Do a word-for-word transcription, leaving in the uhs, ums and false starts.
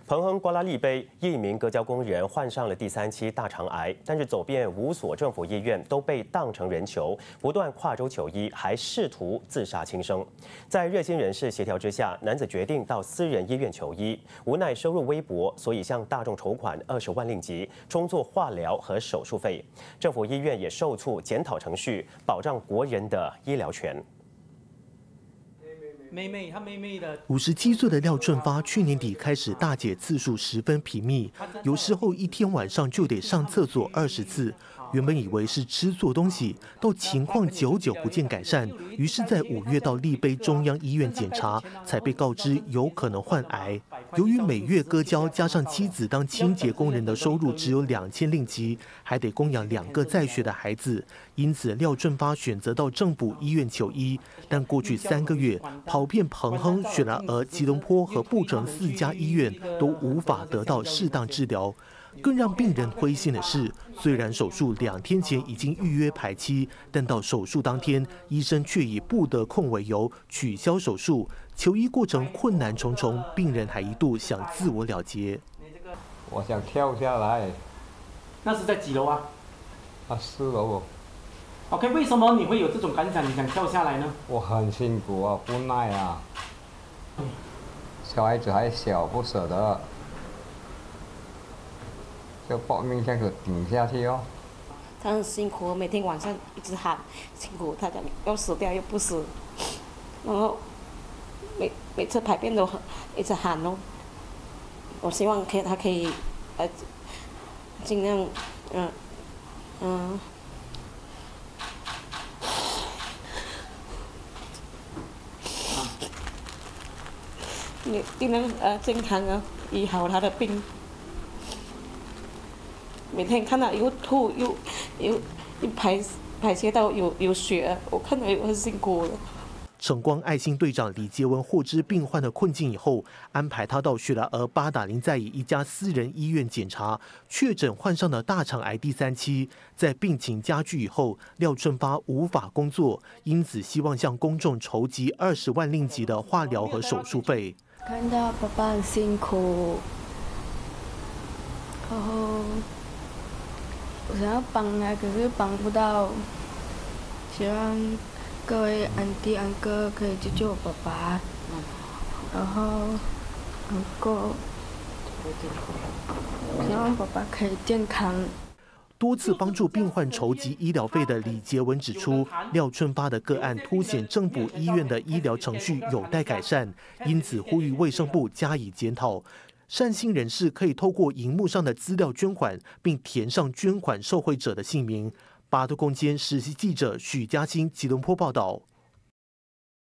彭亨瓜拉利杯，一名割胶工人患上了第三期大肠癌，但是走遍五所政府医院都被当成人球，不断跨州求医，还试图自杀轻生。在热心人士协调之下，男子决定到私人医院求医，无奈收入微薄，所以向大众筹款二十万令吉，充作化疗和手术费。政府医院也受促检讨程序，保障国人的医疗权。 妹妹，她妹妹的五十七岁的廖振发去年底开始大解次数十分频密，有时候一天晚上就得上厕所二十次。原本以为是吃错东西，到情况久久不见改善，于是，在五月到立碑中央医院检查，才被告知有可能患癌。由于每月割胶加上妻子当清洁工人的收入只有两千令吉，还得供养两个在学的孩子，因此廖振发选择到政府医院求医。但过去三个月，跑遍彭亨、雪兰莪、吉隆坡和布城四家医院，都无法得到适当治疗。 更让病人灰心的是，虽然手术两天前已经预约排期，但到手术当天，医生却以不得空为由取消手术。求医过程困难重重，病人还一度想自我了结。 我想跳下来。 那是在几楼啊？ 啊，四楼。 OK， 为什么你会有这种感想？你想跳下来呢？ 我很辛苦啊，不耐啊。小孩子还小，不舍得。 就搏命这样子顶下去哦。 他很辛苦，每天晚上一直喊辛苦，他讲要死掉又不死，然后每每次排便都一直喊哦。我希望可以，他可以呃尽量嗯嗯。你尽量呃健康啊，医好他的病。 每天看到又吐又又又排排泄到有有血，我看到有很辛苦了。 晨光爱心队长李杰文获知病患的困境以后，安排他到雪兰莪八达岭在以一家私人医院检查，确诊患上了大肠癌第三期。在病情加剧以后，廖振发无法工作，因此希望向公众筹集二十万令吉的化疗和手术费。 看到爸爸很辛苦，然后。 我想要帮他，可是帮不到。希望各位安迪、安哥可以救救我爸爸，然后能够希望爸爸可以健康。 多次帮助病患筹集医疗费的李杰文指出，廖振发的个案凸显政府医院的医疗程序有待改善，因此呼吁卫生部加以检讨。 善心人士可以透过荧幕上的资料捐款，并填上捐款受惠者的姓名。八度空间实习记者许嘉欣吉隆坡报道。